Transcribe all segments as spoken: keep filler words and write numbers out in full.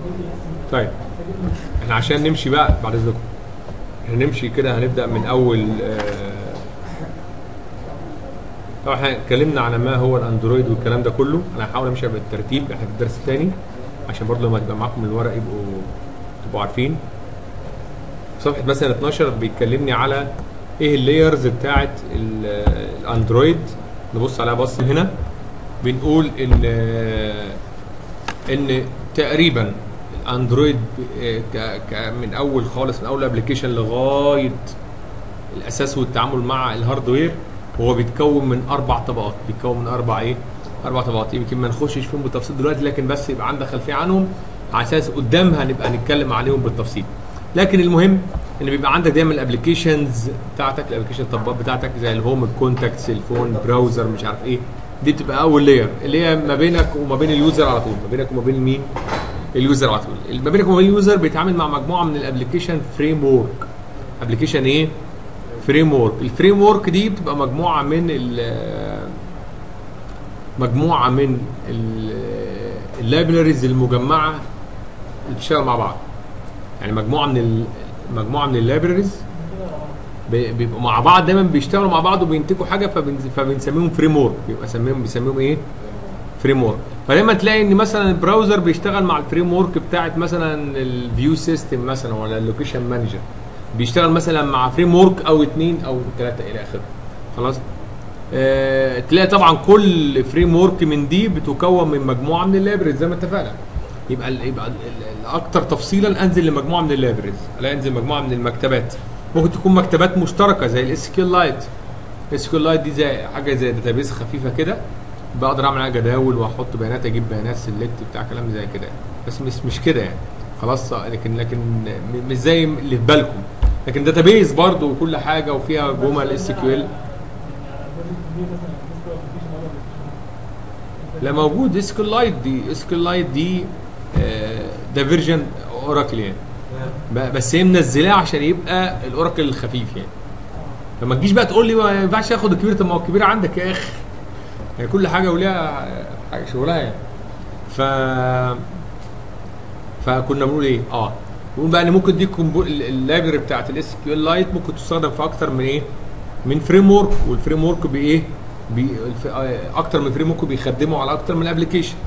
طيب احنا عشان نمشي بقى بعد اذنكم، احنا نمشي كده هنبدا من اول. آه طبعا احنا اتكلمنا على ما هو الاندرويد والكلام ده كله. انا هحاول امشي بالترتيب، احنا في الدرس الثاني عشان برضه لما تبقى معاكم الورق يبقوا تبقوا عارفين. في صفحه مثلا اتناشر بيتكلمني على ايه اللايرز بتاعت الاندرويد. نبص عليها بص هنا، بنقول ان ان تقريبا الاندرويد من اول خالص، من اول ابلكيشن لغايه الاساس والتعامل مع الهاردوير، هو بيتكون من اربع طبقات. بيتكون من اربع ايه؟ اربع طبقات. يمكن ما نخشش فيهم بالتفصيل دلوقتي، لكن بس يبقى عندك خلفيه عنهم على اساس قدام هنبقى نتكلم عليهم بالتفصيل. لكن المهم ان بيبقى عندك دايما الابلكيشنز بتاعتك، الابلكيشن التطبيقات بتاعتك زي الهوم، الكونتاكتس، الفون، براوزر، مش عارف ايه. دي بتبقى اول لاير اللي هي ما بينك وما بين اليوزر على طول، ما بينك وما بين مين؟ اليوزر على طول. ما بينك وما بين اليوزر بيتعامل مع مجموعه من الابلكيشن فريم ورك. ابلكيشن ايه؟ فريم ورك. الفريم ورك دي بتبقى مجموعه من ال مجموعه من اللايبراريز المجمعه اللي بتشتغل مع بعض. يعني مجموعه من ال... مجموعه من اللايبراريز بيبقوا مع بعض، دايما بيشتغلوا مع بعض وبينتجوا حاجه، فبن... فبنسميهم فريم ورك. بيبقى سميهم بيسميهم ايه؟ فريم ورك. فدايما تلاقي ان مثلا البراوزر بيشتغل مع الفريم ورك بتاعت مثلا الفيو سيستم مثلا، ولا اللوكيشن مانجر بيشتغل مثلا مع فريم ورك او اثنين او ثلاثه الى اخره. خلاص؟ آه تلاقي طبعا كل فريم ورك من دي بتكون من مجموعه من اللايبرز زي ما اتفقنا. يبقى ال يبقى الاكثر تفصيلا انزل لمجموعه من اللايبرز، لا انزل مجموعه من المكتبات. ممكن تكون مكتبات مشتركه زي الاس كيو لايت. الاس كيو لايت دي زي حاجه زي داتابيس خفيفه كده، بقدر اعمل عليها جداول واحط بيانات، اجيب بيانات سيلكت بتاع كلام زي كده. بس مش مش كده يعني خلاص. لكن لكن مش زي اللي في بالكم. لكن داتابيس برضو وكل حاجه وفيها جمل اس كيو ال. لا موجود اس كيو لايت دي. اس كيو لايت دي آه ده فيرجن اوراكل يعني، بس هي منزلاه عشان يبقى الاوراكل الخفيف يعني. فما تجيش بقى تقول لي ما ينفعش اخد الكبير. طب ما هو الكبير عندك يا اخي، يعني كل حاجه وليها حاجه شغلها يعني. ف فكنا بنقول ايه؟ اه بنقول بقى ان ممكن دي اللايبرري بتاعت الاس كيو ال لايت ممكن تستخدم في اكتر من ايه؟ من فريم ورك. والفريم ورك بايه؟ بي اكتر من فريم ورك بيخدموا على اكتر من ابلكيشن.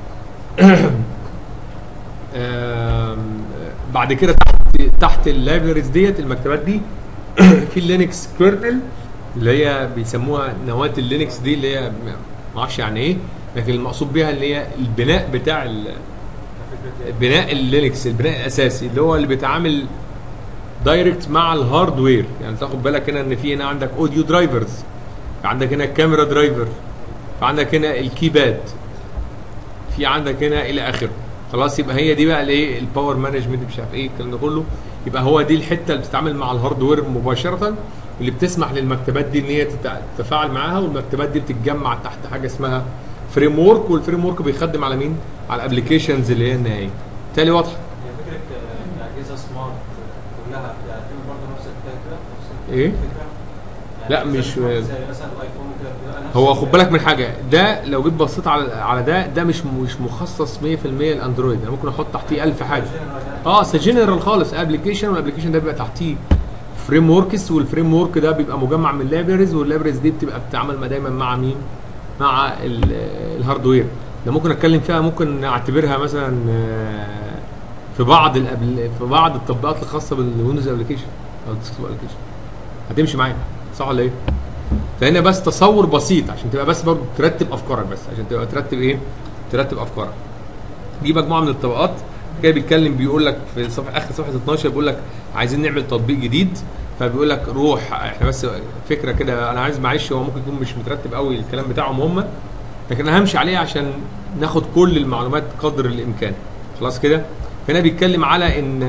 بعد كده تحت تحت اللايبرريز ديت، المكتبات دي في اللينكس كيرنل اللي هي بيسموها نواه اللينكس دي، اللي هي ما اعرفش يعني ايه، لكن المقصود بيها اللي هي البناء بتاع بناء اللينكس، البناء الاساسي اللي هو اللي بيتعامل دايركت مع الهاردوير. يعني تاخد بالك هنا ان في هنا عندك اوديو درايفرز، عندك هنا كاميرا درايفر، عندك هنا الكيباد، في عندك هنا الى اخره. خلاص؟ يبقى هي دي بقى الايه؟ الباور مانجمنت، مش عارف ايه الكلام ده كله. يبقى هو دي الحته اللي بتتعامل مع الهاردوير مباشره، اللي بتسمح للمكتبات دي ان هي تتفاعل معاها. والمكتبات دي بتتجمع تحت حاجه اسمها فريم ورك. والفريم ورك بيخدم على مين؟ على الابلكيشنز اللي هي النهائيه. بالتالي واضحه؟ هي فكره الاجهزه سمارت كلها بتعتمد برضه نفس الفكره. ايه؟ يعني لا مش زي مثلا الايفون كده. هو خد بالك من حاجه، ده لو جيت بصيت على على ده ده مش مش مخصص مية في المية الاندرويد. انا ممكن احط تحتيه ألف حاجه. اه جنرال خالص ابلكيشن، والابلكيشن ده بيبقى تحتيه فريم وركس، والفريم ورك ده بيبقى مجمع من لايبرز، واللايبرز دي بتبقى بتتعامل دايما مع مين؟ مع الهاردوير. ده ممكن اتكلم فيها، ممكن اعتبرها مثلا في بعض الأبل... في بعض التطبيقات الخاصه بالويندوز ابلكيشن او الديسكتوب ابلكيشن هتمشي معايا، صح ولا ايه؟ فهنا بس تصور بسيط عشان تبقى بس برضه ترتب افكارك، بس عشان تبقى ترتب ايه؟ ترتب افكارك. دي مجموعه من الطبقات. كده بيتكلم بيقول لك في صفحه اخر صفحه اتناشر، بيقول لك عايزين نعمل تطبيق جديد. فبيقول لك روح، احنا بس فكره كده، انا عايز معلش هو ممكن يكون مش مترتب قوي الكلام بتاعهم هم، لكن انا همشي عليه عشان ناخد كل المعلومات قدر الامكان. خلاص كده؟ هنا بيتكلم على ان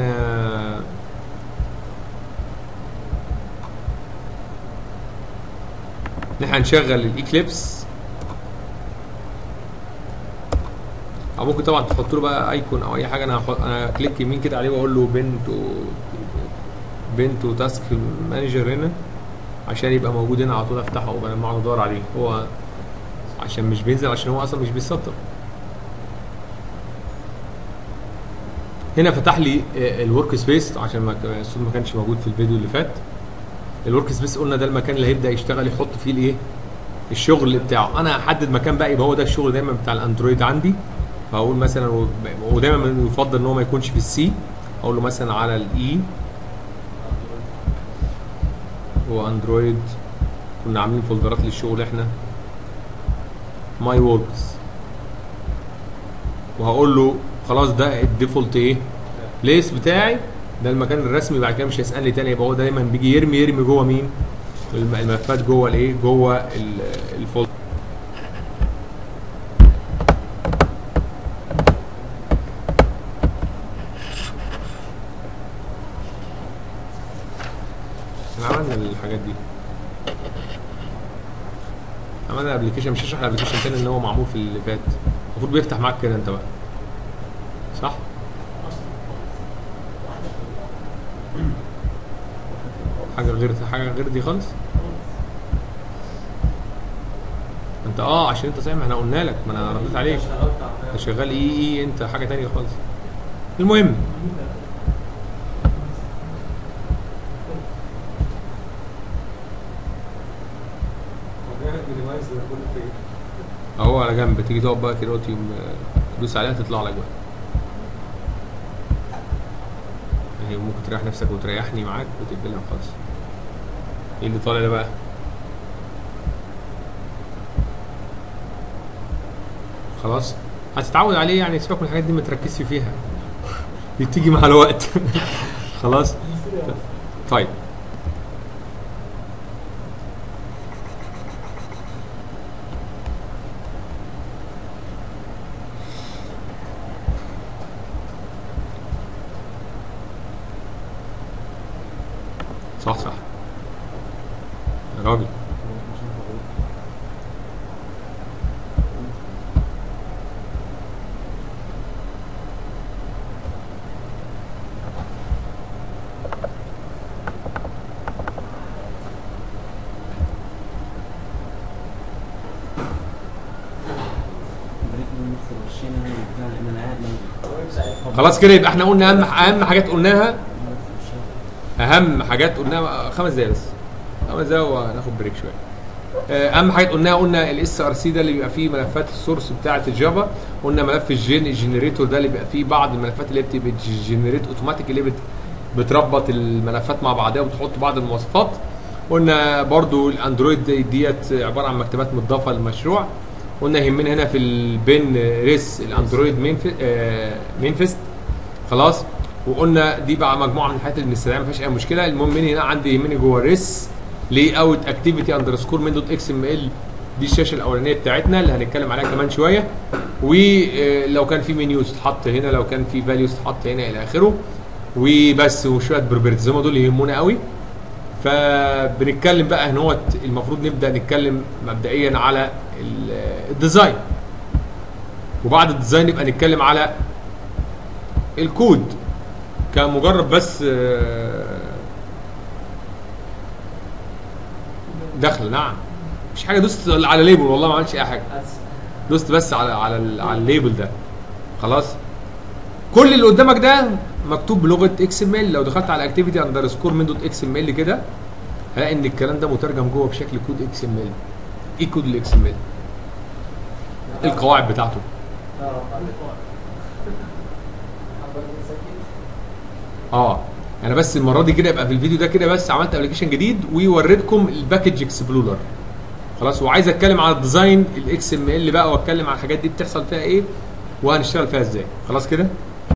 ان احنا هنشغل الايكليبس، او ممكن طبعا تحط له بقى ايكون او اي حاجه. انا هحط انا كليك يمين كده عليه واقول له بنتو بنتو تاسك مانجر هنا عشان يبقى موجود هنا على طول، افتحه وبقى ما اقعد ادور عليه. هو عشان مش بينزل، عشان هو اصلا مش بيسطب. هنا فتح لي الورك سبيس عشان ما الصوت ما كانش موجود في الفيديو اللي فات. الورك سبيس قلنا ده المكان اللي هيبدا يشتغل يحط فيه الايه الشغل بتاعه. انا هحدد مكان بقى يبقى هو ده الشغل دايما بتاع الاندرويد عندي. فاقول مثلا ودايما يفضل ان هو ما يكونش في السي، اقول له مثلا على الاي هو اندرويد. كنا عاملين فولدرات للشغل احنا ماي وركس، وهقول له خلاص ده الديفولت ايه بليس بتاعي، ده المكان الرسمي. بعد كده مش هيسالني تاني، يبقى هو دايما بيجي يرمي يرمي جوه مين الملفات، جوه الايه جوه الفولدر. احنا عملنا الحاجات دي، عملنا ابلكيشن. مش هشرح الابلكيشن تاني ان هو معمول في اللي فات. المفروض بيفتح معاك كده انت بقى، صح؟ حاجه غير حاجه غير دي خالص. انت اه عشان انت صحيح ما احنا قلنا لك، ما انا رديت عليك انت شغال اي اي انت حاجه تانيه خالص. المهم اهو على جنب، تيجي تقعد بقى كده تدوس عليها تطلع لك بقى. هي ممكن تريح نفسك وتريحني معاك وتقبلها خالص. ايه اللي طالع ده بقى؟ خلاص هتتعود عليه يعني، سيبك من الحاجات دي ما تركزش فيها دي بتيجي مع الوقت خلاص طيب. صح صح يا راجل. خلاص كده يبقى احنا قلنا اهم اهم حاجات قلناها اهم حاجات قلناها خمس دقايق بس، خمس دقايق وهناخد بريك شويه. اهم حاجات قلناها، قلنا الاس ار سي ده اللي بيبقى فيه ملفات السورس بتاعه الجافا. قلنا ملف الجين الجنريتور ده اللي بيبقى فيه بعض الملفات اللي بتبقى جنريت اوتوماتيك، اللي بت بتربط الملفات مع بعضها وبتحط بعض المواصفات. قلنا برضو الاندرويد ديت عباره عن مكتبات مضافه للمشروع. قلنا يهمنا هنا في البن ريس الاندرويد مينفست خلاص. وقلنا دي بقى مجموعه من الحاجات اللي بنستخدمها ما فيهاش اي مشكله. المهم هنا عندي يهمني جوه الريس لي اوت اكتيفيتي اندرسكور من دوت اكس ام ال، دي الشاشه الاولانيه بتاعتنا اللي هنتكلم عليها كمان شويه. ولو كان في منيوز تتحط هنا، لو كان في فاليوز تتحط هنا الى اخره، وبس. وشويه بروبرتيز هم دول يهمونا قوي. فبنتكلم بقى هنا المفروض نبدا نتكلم مبدئيا على الديزاين، وبعد الديزاين نبقى نتكلم على الكود كمجرد بس دخل. نعم مفيش حاجه، دوست على ليبل والله ما عملتش اي حاجه، دوست بس على على على الليبل ده خلاص. كل اللي قدامك ده مكتوب بلغه اكس ام ال. لو دخلت على اكتيفيتي اندرسكور من دوت اكس ام ال كده هلاقي ان الكلام ده مترجم جوه بشكل كود اكس ام ال. ايه كود الاكس ام ال؟ القواعد بتاعته. اه انا بس المره دي كده يبقى في الفيديو ده كده بس عملت ابلكيشن جديد ووريتكم الباكج اكسبلورر خلاص. وعايز اتكلم على الديزاين الاكس ام ال بقى، واتكلم على الحاجات دي بتحصل فيها ايه وهنشتغل فيها ازاي. خلاص كده